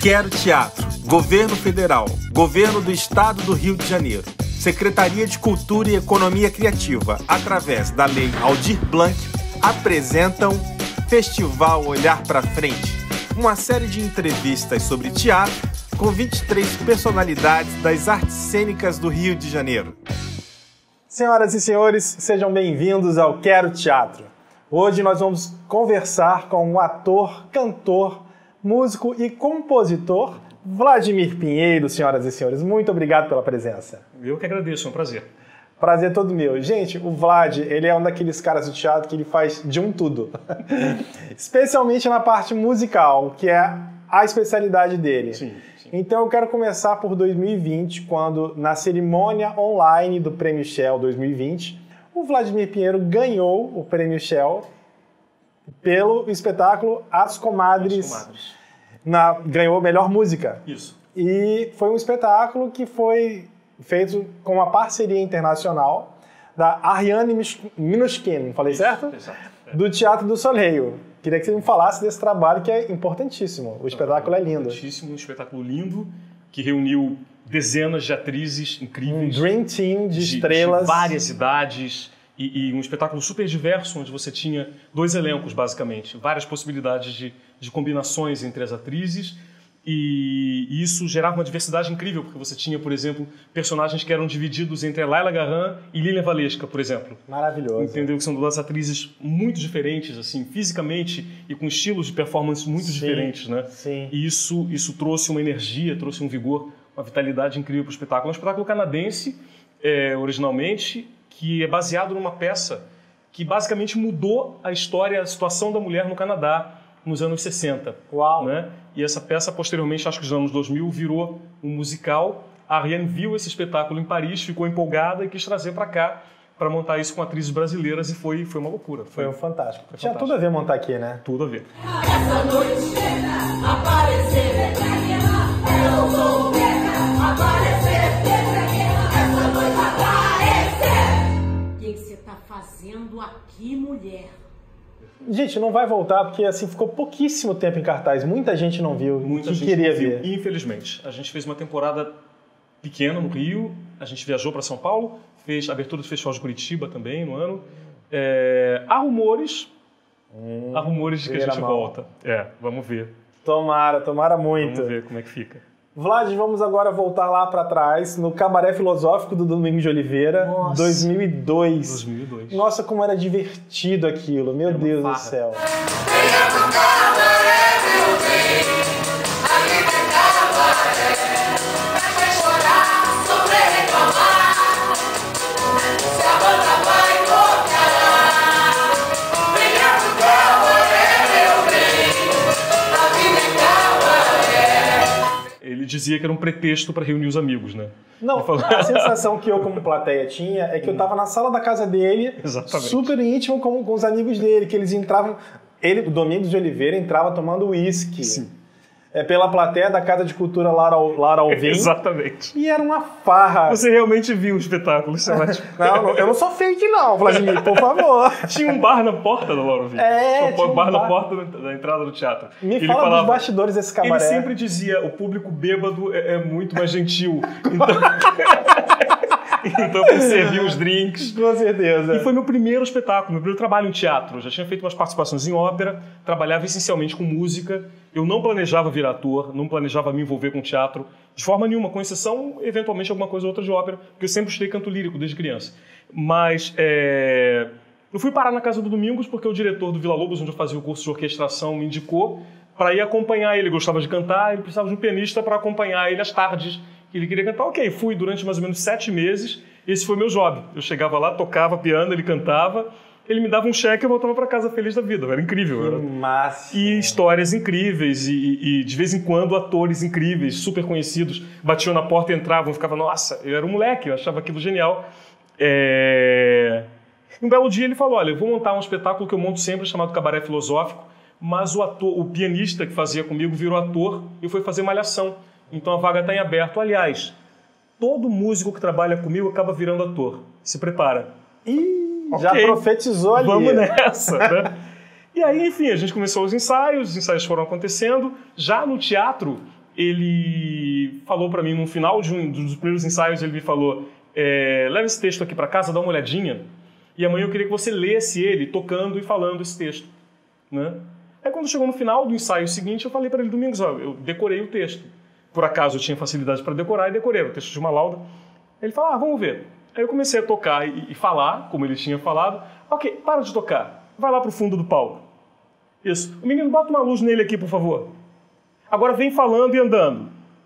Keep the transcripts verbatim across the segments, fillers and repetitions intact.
Quero Teatro, Governo Federal, Governo do Estado do Rio de Janeiro, Secretaria de Cultura e Economia Criativa, através da Lei Aldir Blanc, apresentam Festival Olhar pra Frente, uma série de entrevistas sobre teatro com vinte e três personalidades das artes cênicas do Rio de Janeiro. Senhoras e senhores, sejam bem-vindos ao Quero Teatro. Hoje nós vamos conversar com o ator, cantor, músico e compositor Vladimir Pinheiro. Senhoras e senhores, muito obrigado pela presença. Eu que agradeço, é um prazer. Prazer todo meu. Gente, o Vlad, ele é um daqueles caras do teatro que ele faz de um tudo. Especialmente na parte musical, que é a especialidade dele. Sim, sim. Então eu quero começar por dois mil e vinte, quando na cerimônia online do Prêmio Shell dois mil e vinte, o Vladimir Pinheiro ganhou o Prêmio Shell pelo espetáculo As Comadres. As Comadres. Na, ganhou melhor música. Isso. E foi um espetáculo que foi feito com uma parceria internacional da Ariane Minushkin, falei Isso, certo? Exato. É. Do Teatro do Soleil. Queria que você me falasse desse trabalho que é importantíssimo. O espetáculo é lindo. Importantíssimo, um espetáculo lindo que reuniu dezenas de atrizes incríveis. Um dream team de, de estrelas. De várias idades e, e um espetáculo super diverso, onde você tinha dois elencos, basicamente. Várias possibilidades de, de combinações entre as atrizes. E isso gerava uma diversidade incrível, porque você tinha, por exemplo, personagens que eram divididos entre a Layla Garan e Lilian Valesca, por exemplo. Maravilhoso. Entendeu? Que são duas atrizes muito diferentes, assim, fisicamente e com estilos de performance muito Sim, diferentes, né? Sim. E isso, isso trouxe uma energia, trouxe um vigor, uma vitalidade incrível para o espetáculo. É um espetáculo canadense, é, originalmente, que é baseado numa peça que basicamente mudou a história, a situação da mulher no Canadá nos anos sessenta. Uau! Né? E essa peça, posteriormente, acho que nos anos dois mil, virou um musical. A Ariane viu esse espetáculo em Paris, ficou empolgada e quis trazer para cá para montar isso com atrizes brasileiras e foi, foi uma loucura. Foi, foi um fantástico. Foi Tinha fantástico. tudo a ver montar aqui, né? Tudo a ver. Essa noite aparecer, eu sou o aparecer, essa noite aparecer. O que você tá fazendo aqui, mulher? Gente, não vai voltar porque assim ficou pouquíssimo tempo em cartaz. Muita gente não viu. Muita que gente queria não viu, ver. infelizmente. A gente fez uma temporada pequena no Rio, a gente viajou para São Paulo, fez a abertura do Festival de Curitiba também no ano. É, há rumores, hum, há rumores de que a gente mal. volta. É, vamos ver. Tomara, tomara muito. Vamos ver como é que fica. Vlad, vamos agora voltar lá para trás, no Cabaré Filosófico do Domingos de Oliveira, Nossa. dois mil e dois. dois mil e dois. Nossa, como era divertido aquilo, meu Era uma Deus farra. do céu. Venha pro cabaré, meu bem, aqui tem cabaré, pra quem chorar, sofrer, reclamar, se a banda vai tocar. Venha pro cabaré, meu bem, aqui tem cabaré. Ele dizia que era um pretexto para reunir os amigos, né? Não, a sensação que eu como plateia tinha é que eu tava na sala da casa dele, Exatamente. super íntimo com, com os amigos dele, que eles entravam... Ele, o Domingos de Oliveira, entrava tomando uísque. Sim. É, pela plateia da Casa de Cultura Lara, Lara Alvim. Exatamente. E era uma farra. Você realmente viu o espetáculo, isso é ótimo. Não, não, eu não sou fake não, Vladimir, por favor. Tinha um bar na porta da Laura Alvim. É, Tinha tinha um um bar na bar. porta da entrada do teatro. Me Ele fala falava, dos bastidores desse cabaré. Ele sempre dizia, o público bêbado é, é muito mais gentil. Então, então ele servia os drinks. Com certeza. E foi meu primeiro espetáculo, meu primeiro trabalho em teatro. Eu já tinha feito umas participações em ópera, trabalhava essencialmente com música. Eu não planejava virar ator, não planejava me envolver com teatro, de forma nenhuma, com exceção, eventualmente, alguma coisa ou outra de ópera, porque eu sempre estudei canto lírico desde criança. Mas é... eu fui parar na Casa do Domingos porque o diretor do Vila Lobos, onde eu fazia o curso de orquestração, me indicou para ir acompanhar ele. Ele gostava de cantar, ele precisava de um pianista para acompanhar ele às tardes que ele queria cantar. Ok, fui durante mais ou menos sete meses, esse foi meu job. Eu chegava lá, tocava piano, ele cantava, ele me dava um cheque e eu voltava para casa feliz da vida. Era incrível. Era... Máximo. E histórias incríveis, e, e, e de vez em quando atores incríveis, super conhecidos, batiam na porta e entravam, eu ficava, nossa, eu era um moleque, eu achava aquilo genial. É... Um belo dia ele falou, olha, eu vou montar um espetáculo que eu monto sempre, chamado Cabaré Filosófico, mas o ator, o pianista que fazia comigo virou ator e foi fazer Malhação. Então a vaga está em aberto. Aliás, todo músico que trabalha comigo acaba virando ator. Se prepara. Ih, já Ok. profetizou ali. Vamos nessa, né? E aí, enfim, a gente começou os ensaios, os ensaios foram acontecendo. Já no teatro, ele falou para mim, no final de um dos primeiros ensaios, ele me falou, é, leva esse texto aqui para casa, dá uma olhadinha, e amanhã eu queria que você lesse ele tocando e falando esse texto. Né? Aí quando chegou no final do ensaio seguinte, eu falei para ele, Domingos, ó, eu decorei o texto. Por acaso eu tinha facilidade para decorar e decorei o texto de uma lauda. Ele falou, ah, vamos ver. Aí eu comecei a tocar e, e falar, como ele tinha falado. Ok, para de tocar, vai lá para o fundo do palco. Isso. O menino, bota uma luz nele aqui, por favor. Agora vem falando e andando.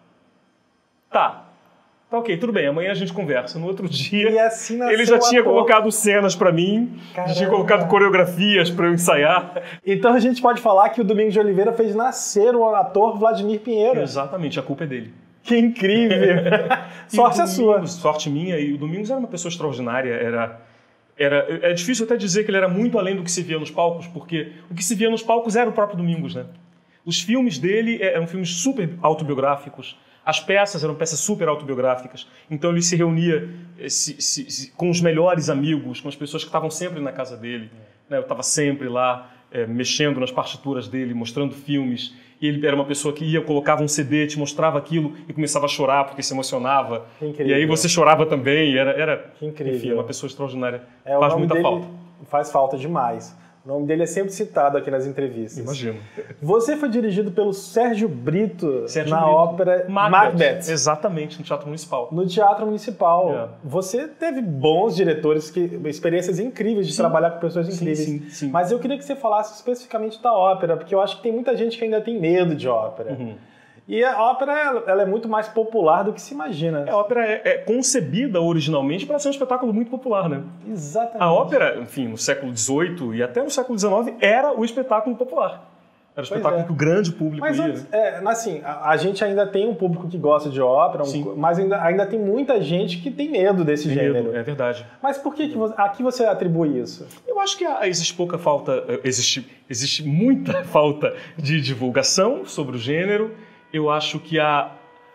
Tá. Tá ok, tudo bem, amanhã a gente conversa. No outro dia, E assim nasceu ele já o tinha ator. colocado cenas para mim, já tinha Caramba. colocado coreografias para eu ensaiar. Então a gente pode falar que o Domingos de Oliveira fez nascer o ator Vladimir Pinheiro. Exatamente, a culpa é dele. Que incrível! E Sorte o é sua. Domingos, sorte minha, e o Domingos era uma pessoa extraordinária, era... Era, é difícil até dizer que ele era muito além do que se via nos palcos, porque o que se via nos palcos era o próprio Domingos, né? Os filmes dele eram filmes super autobiográficos, as peças eram peças super autobiográficas, então ele se reunia se, se, se, com os melhores amigos, com as pessoas que estavam sempre na casa dele. Né? Eu estava sempre lá, é, mexendo nas partituras dele, mostrando filmes, e ele era uma pessoa que ia, colocava um C D, te mostrava aquilo e começava a chorar porque se emocionava. Que incrível. E aí você chorava também, era, era Que incrível. enfim, uma pessoa extraordinária. É, o Faz nome muita dele falta. Faz falta demais. O nome dele é sempre citado aqui nas entrevistas. Imagino. Você foi dirigido pelo Sérgio Brito Sérgio na Brito. ópera Macbeth, Exatamente, no Teatro Municipal. no Teatro Municipal. É. Você teve bons diretores, que, experiências incríveis de Sim. trabalhar com pessoas Sim, incríveis. sim, sim. Mas eu queria que você falasse especificamente da ópera, porque eu acho que tem muita gente que ainda tem medo de ópera. Uhum. E a ópera ela- ela é muito mais popular do que se imagina. A ópera é, é concebida originalmente para ser um espetáculo muito popular, né? Exatamente. A ópera, enfim, no século dezoito e até no século dezenove, era o espetáculo popular. Era o espetáculo é. que o grande público Mas ia. antes, é, assim, a, a gente ainda tem um público que gosta de ópera, um- Sim. mas ainda, ainda tem muita gente que tem medo desse Tem gênero. medo, é verdade. Mas por que, que você, a que você atribui isso? Eu acho que há- existe pouca falta, existe, existe muita falta de divulgação sobre o gênero. Eu acho que a...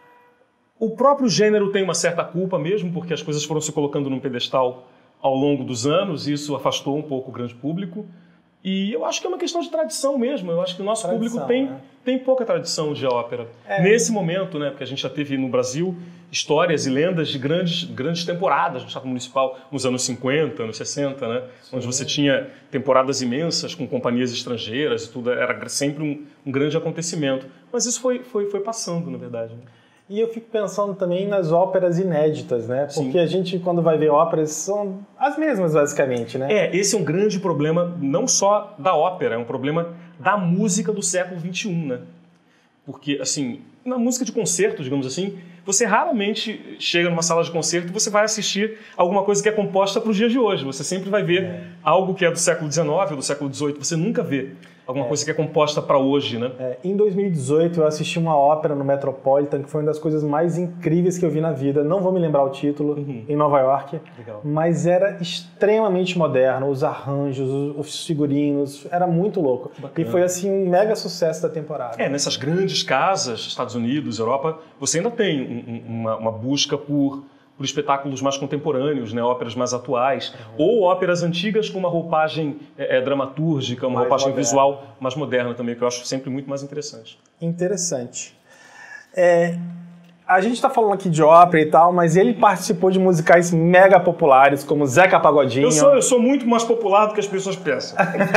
o próprio gênero tem uma certa culpa mesmo, porque as coisas foram se colocando num pedestal ao longo dos anos, e isso afastou um pouco o grande público. E eu acho que é uma questão de tradição mesmo. Eu acho que o nosso Tradição, público tem, né? tem pouca tradição de ópera. É. Nesse momento, né? Porque a gente já teve no Brasil histórias e lendas de grandes, grandes temporadas no Teatro Municipal nos anos cinquenta, anos sessenta, né? Onde você tinha temporadas imensas com companhias estrangeiras e tudo. Era sempre um, um grande acontecimento. Mas isso foi, foi, foi passando, na verdade. E eu fico pensando também nas óperas inéditas, né? Porque Sim. a gente, quando vai ver óperas, são as mesmas, basicamente, né? É, esse é um grande problema, não só da ópera, é um problema da música do século vinte e um, né? Porque, assim, na música de concerto, digamos assim, você raramente chega numa sala de concerto e você vai assistir alguma coisa que é composta para os dias de hoje. Você sempre vai ver É. algo que é do século dezenove ou do século dezoito. Você nunca vê alguma coisa que é composta para hoje, né? É, em dois mil e dezoito, eu assisti uma ópera no Metropolitan, que foi uma das coisas mais incríveis que eu vi na vida. Não vou me lembrar o título, Uhum. em Nova York. Legal. Mas era extremamente moderno, os arranjos, os- os figurinos, era muito louco. Bacana. E foi, assim, um mega sucesso da temporada. É, nessas grandes casas, Estados Unidos, Europa, você ainda tem um- um- uma, uma busca por, por espetáculos mais contemporâneos, né? Óperas mais atuais, ou óperas antigas com uma roupagem é, é, dramatúrgica, uma Mais roupagem moderna. visual mais moderna também, que eu acho sempre muito mais interessante. Interessante. É, a gente tá falando aqui de ópera e tal, mas ele participou de musicais mega populares, como Zeca Pagodinho. Eu sou, eu sou muito mais popular do que as pessoas pensam.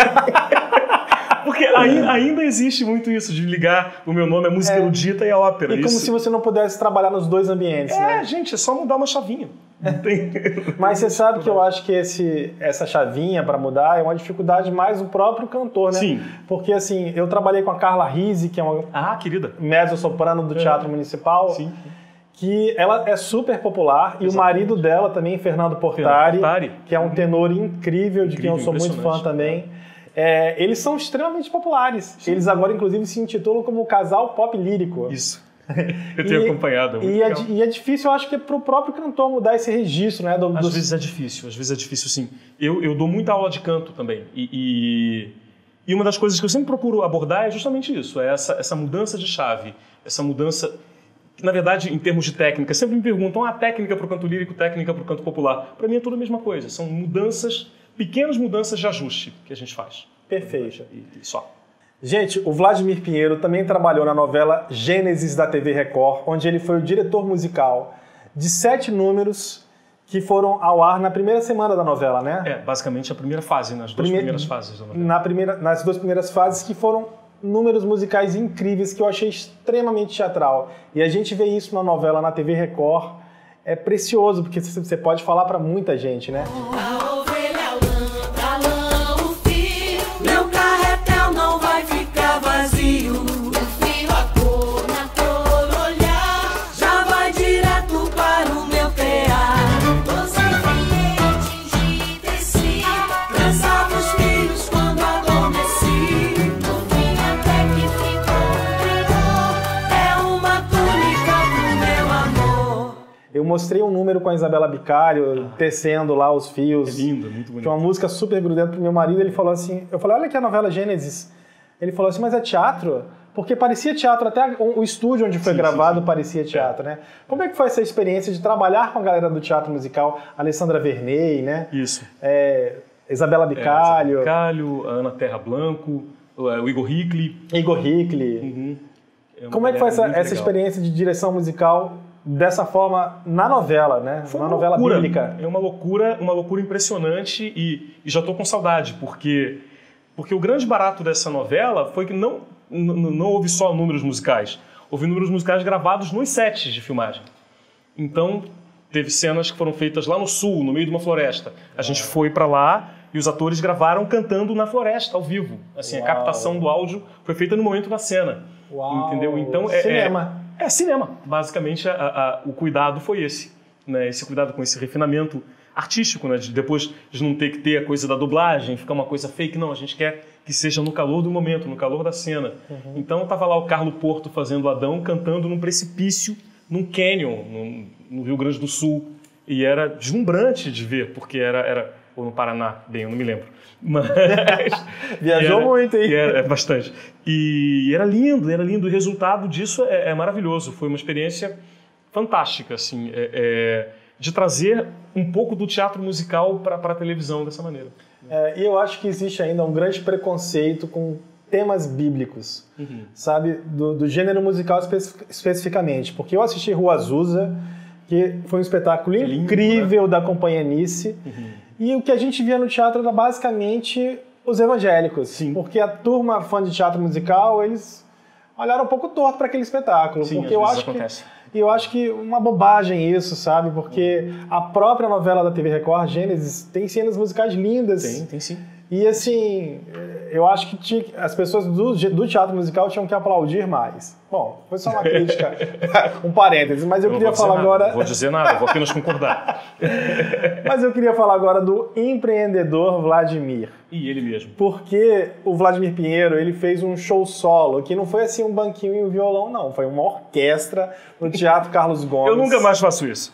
Porque ai- ainda existe muito isso, de ligar o meu nome à música É. erudita e à ópera. E como Isso- se você não pudesse trabalhar nos dois ambientes, né? É, gente, é só mudar uma chavinha. Não tem... Mas você sabe que eu acho que esse, essa chavinha para mudar é uma dificuldade mais do próprio cantor, né? Sim. Porque, assim, eu trabalhei com a Carla Rizzi, que é uma Ah, querida. mezzo-soprano do Teatro Municipal, Sim. que ela é super popular, e o marido dela também, Fernando Portari, Portari. que é um tenor incrível, de quem eu Incrível, sou muito fã impressionante. também. É, eles são extremamente populares. Eles agora, inclusive, se intitulam como casal pop lírico. Isso. Eu tenho E- acompanhado. é muito E é, legal. di- e é difícil, eu acho que é pro próprio cantor mudar esse registro, né? Do, Às do- vezes é difícil, às vezes é difícil sim. Eu, eu dou muita aula de canto também. E, e, e uma das coisas que eu sempre procuro abordar é justamente isso, é essa, essa mudança de chave, essa mudança... Na verdade, em termos de técnica, sempre me perguntam, ah, técnica para o canto lírico, técnica para o canto popular. Para mim é tudo a mesma coisa, são mudanças, pequenas mudanças de ajuste que a gente faz. Perfeito. E, e só. Gente, o Vladimir Pinheiro também trabalhou na novela Gênesis da T V Record, onde ele foi o diretor musical de sete números que foram ao ar na primeira semana da novela, né? É, basicamente a primeira fase, nas duas Prime... primeiras fases da novela. Na primeira, nas duas primeiras fases, que foram números musicais incríveis, que eu achei extremamente teatral. E a gente vê isso na novela, na T V Record. É precioso, porque você pode falar pra muita gente, né? A ovelha lã, pra lã o fio, meu carretel não vai ficar vazio. Meu fio a cor, na cor olhar, já vai direto para o meu tear. Doze filetes de tecido, trançava os filhos quando adormeci. No fim até que ficou um brilhor, é uma túnica pro meu amor. Eu mostrei um número com a Isabela Bicalho, ah. tecendo lá os fios. É lindo, muito bonito. Tinha uma música super grudenta pro meu marido, ele falou assim, eu falei, olha aqui a novela Gênesis. Ele falou assim, mas é teatro? Porque parecia teatro, até o estúdio onde foi sim, gravado sim, sim. parecia teatro, é. né? Como é que foi essa experiência de trabalhar com a galera do teatro musical, Alessandra Verney, né? Isso. É, Isabela Bicalho. É, Bicalho, a Ana Terra Blanco, o Igor Hickley. Igor Hickley. Uhum. É Como é que foi essa, essa experiência de direção musical dessa forma na novela, né? Foi uma, uma novela loucura. bíblica. É uma loucura, uma loucura impressionante e, e já estou com saudade, porque, porque o grande barato dessa novela foi que não, não, não houve só números musicais, houve números musicais gravados nos sets de filmagem. Então, teve cenas que foram feitas lá no sul, no meio de uma floresta. A gente é. foi para lá e os atores gravaram cantando na floresta, ao vivo. Assim, Uau. a captação do áudio foi feita no momento da cena. Uau. Entendeu? Então, é, Cinema. É, É cinema. Basicamente, a, a, o cuidado foi esse. Né? Esse cuidado com esse refinamento artístico, né? De depois de não ter que ter a coisa da dublagem, ficar uma coisa fake. Não, a gente quer que seja no calor do momento, no calor da cena. Uhum. Então, estava lá o Carlo Porto fazendo Adão, cantando num precipício, num canyon, no, no Rio Grande do Sul. E era deslumbrante de ver, porque era... era ou no Paraná, bem, eu não me lembro. Mas, Viajou era, muito, hein? Era, é, bastante. E era lindo, era lindo. O resultado disso é, é maravilhoso. Foi uma experiência fantástica, assim, é, é, de trazer um pouco do teatro musical para a televisão dessa maneira. É, e eu acho que existe ainda um grande preconceito com temas bíblicos, uhum. sabe? Do, do gênero musical especi- especificamente. Porque eu assisti Rua Azusa, que foi um espetáculo é lindo, incrível, né? Da Companhia Nice. Uhum. E o que a gente via no teatro era basicamente os evangélicos. Sim. Porque a turma fã de teatro musical, eles olharam um pouco torto para aquele espetáculo. Sim, porque às eu vezes acho acontece. que, eu acho que uma bobagem isso, sabe? Porque a própria novela da T V Record, Gênesis, tem cenas musicais lindas. Tem, tem sim. E assim, eu acho que tinha, as pessoas do, do teatro musical tinham que aplaudir mais. Bom, foi só uma crítica, um parênteses, mas eu, eu queria falar nada, agora... Não vou dizer nada, vou apenas concordar. Mas eu queria falar agora do empreendedor Vladimir. E ele mesmo. Porque o Vladimir Pinheiro, ele fez um show solo, que não foi assim um banquinho e um violão, não. Foi uma orquestra no Teatro Carlos Gomes. Eu nunca mais faço isso.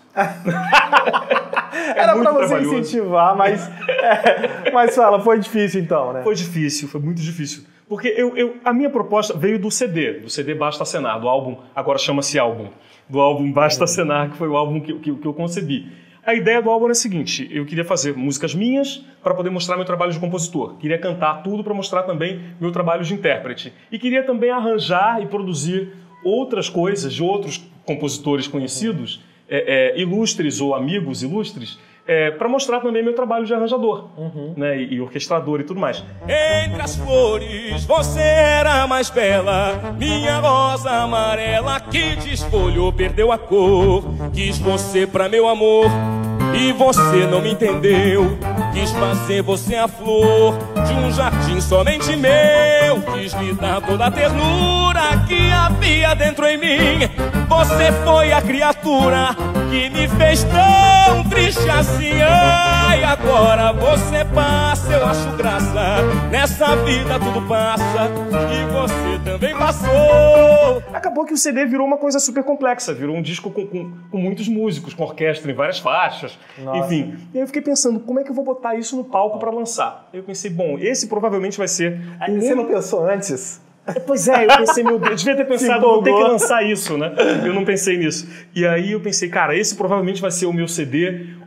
Era pra você trabalhoso. incentivar, mas, é, mas fala, foi difícil então, né? Foi difícil, foi muito difícil. Porque eu, eu, a minha proposta veio do C D, do C D Basta Acenar, do álbum, agora chama-se álbum, do álbum Basta Acenar, que foi o álbum que, que, que eu concebi. A ideia do álbum era a seguinte, eu queria fazer músicas minhas para poder mostrar meu trabalho de compositor. Queria cantar tudo para mostrar também meu trabalho de intérprete. E queria também arranjar e produzir outras coisas de outros compositores conhecidos, é, é, ilustres ou amigos ilustres, é, para mostrar também meu trabalho de arranjador, uhum. né, e, e orquestrador e tudo mais. Entre as flores você era mais bela, minha rosa amarela que desfolhou, perdeu a cor. Quis você pra meu amor e você não me entendeu. Quis fazer você a flor de um jardim somente meu. Quis lhe dar toda a ternura que havia dentro em mim. Você foi a criatura que me fez tão triste assim. Ai, agora você passa, eu acho graça. Nessa vida tudo passa e você também passou. Acabou que o C D virou uma coisa super complexa. Virou um disco com, com, com muitos músicos, com orquestra em várias faixas. Nossa. Enfim, e aí eu fiquei pensando, como é que eu vou botar isso no palco para lançar? Eu pensei, bom, esse provavelmente vai ser... Você não pensou antes? Pois é, eu pensei, meu Deus, eu devia ter pensado, vou ter que lançar isso, né? Eu não pensei nisso. E aí eu pensei, cara, esse provavelmente vai ser o meu C D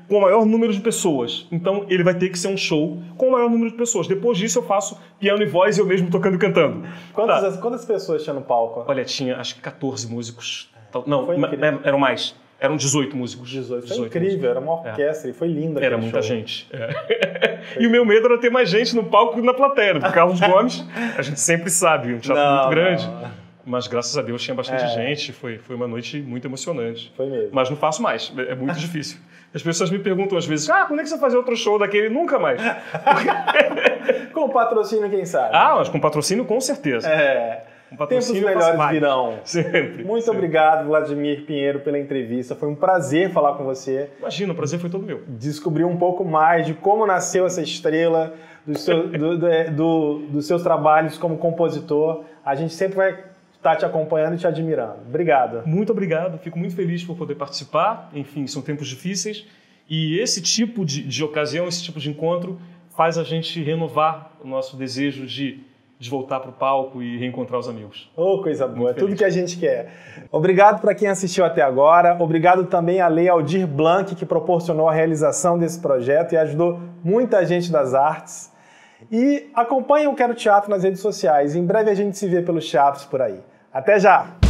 com o maior número de pessoas. Então, ele vai ter que ser um show com o maior número de pessoas. Depois disso, eu faço piano e voz, eu mesmo tocando e cantando. Quantas, Tá. quantas pessoas tinha no palco? Olha, tinha acho que quatorze músicos. Não, Foi ma- incrível. eram mais. Eram dezoito músicos. dezoito. Foi dezoito incrível, músicos. era uma orquestra e foi lindo Era aquele muita show. gente. É. E o meu medo era ter mais gente no palco que na plateia. Porque Carlos Gomes, a gente sempre sabe, um teatro Não, muito grande. não. Mas graças a Deus tinha bastante É. gente. Foi, foi uma noite muito emocionante. Foi mesmo. Mas não faço mais. É é muito difícil. As pessoas me perguntam às vezes, ah, quando é que você vai fazer outro show daquele? Nunca mais. Com patrocínio, quem sabe? Ah, mas com patrocínio, com certeza. É. Com Tempos patrocínio, eu faço melhores vários. virão. Sempre. Muito sempre. obrigado, Vladimir Pinheiro, pela entrevista. Foi um prazer falar com você. Imagina, o prazer foi todo meu. Descobrir um pouco mais de como nasceu essa estrela, do seu- do- do- do- dos seus trabalhos como compositor. A gente sempre vai estar te acompanhando e te admirando. Obrigado. Muito obrigado, fico muito feliz por poder participar. Enfim, são tempos difíceis e esse tipo de, de ocasião, esse tipo de encontro faz a gente renovar o nosso desejo de, de voltar para o palco e reencontrar os amigos. Oh, coisa boa, é Muito tudo feliz. que a gente quer. Obrigado para quem assistiu até agora. Obrigado também à Lei Aldir Blanc, que proporcionou a realização desse projeto e ajudou muita gente das artes. E acompanhe o Quero Teatro nas redes sociais. Em breve a gente se vê pelos teatros por aí. Até já!